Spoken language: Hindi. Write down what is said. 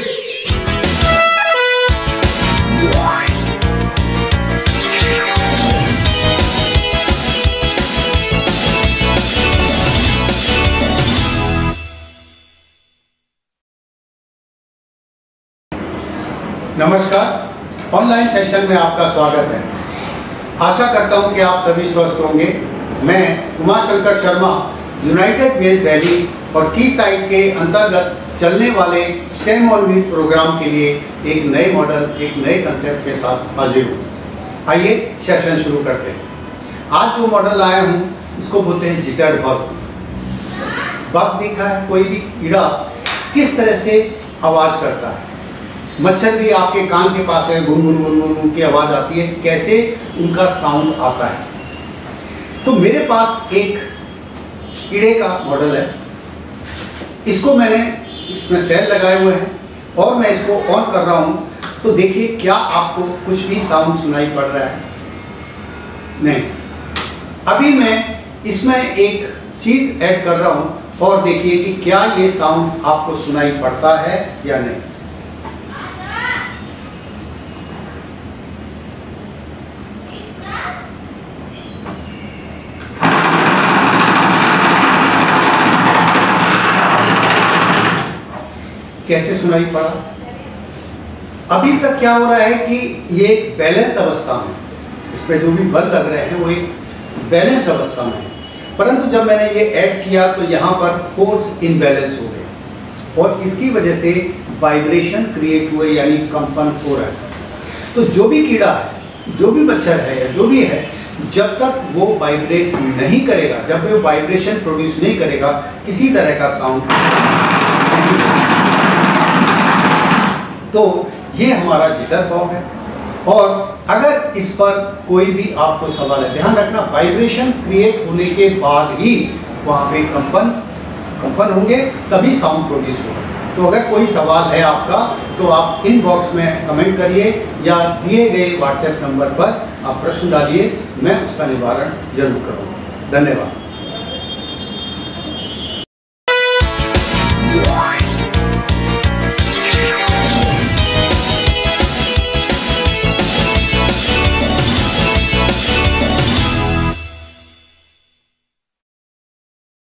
नमस्कार, ऑनलाइन सेशन में आपका स्वागत है। आशा करता हूं कि आप सभी स्वस्थ होंगे। मैं उमाशंकर शर्मा यूनाइटेड वेज वैली और की साइड के अंतर्गत चलने वाले स्टेम ऑन व्हील प्रोग्राम के लिए एक नए मॉडल, एक नए कंसेप्ट के साथ हाजिर हूँ। आइए सेशन शुरू करते हैं। आज जो मॉडल आया हूँ उसको बोलते हैं जिटर बग। बग देखा है, कोई भी कीड़ा किस तरह से आवाज़ करता है। मच्छर भी आपके कान के पास है, गुन गुन गुन गुन की आवाज़ आती है, कैसे उनका साउंड आता है। तो मेरे पास एक कीड़े का मॉडल है। इसको मैंने इसमें सेल लगाए हुए हैं और मैं इसको ऑन कर रहा हूँ तो देखिए क्या आपको कुछ भी साउंड सुनाई पड़ रहा है? नहीं। अभी मैं इसमें एक चीज़ ऐड कर रहा हूँ और देखिए कि क्या ये साउंड आपको सुनाई पड़ता है या नहीं। कैसे सुनाई पड़ा? अभी तक क्या हो रहा है कि ये एक बैलेंस अवस्था में, इस पे जो भी बल लग रहे हैं वो एक बैलेंस अवस्था में है। परंतु जब मैंने ये ऐड किया तो यहाँ पर फोर्स इनबैलेंस हो गया और इसकी वजह से वाइब्रेशन क्रिएट हुए, यानी कंपन हो रहा है। तो जो भी कीड़ा है, जो भी मच्छर है या जो भी है, जब तक वो वाइब्रेट नहीं करेगा, जब वो वाइब्रेशन प्रोड्यूस नहीं करेगा, किसी तरह का साउंड नहीं। तो ये हमारा जिटर बग है। और अगर इस पर कोई भी आपको सवाल है, ध्यान रखना वाइब्रेशन क्रिएट होने के बाद ही वहाँ पे कंपन होंगे, तभी साउंड प्रोड्यूस होगा। तो अगर कोई सवाल है आपका तो आप इनबॉक्स में कमेंट करिए या दिए गए व्हाट्सएप नंबर पर आप प्रश्न डालिए, मैं उसका निवारण जरूर करूँगा। धन्यवाद।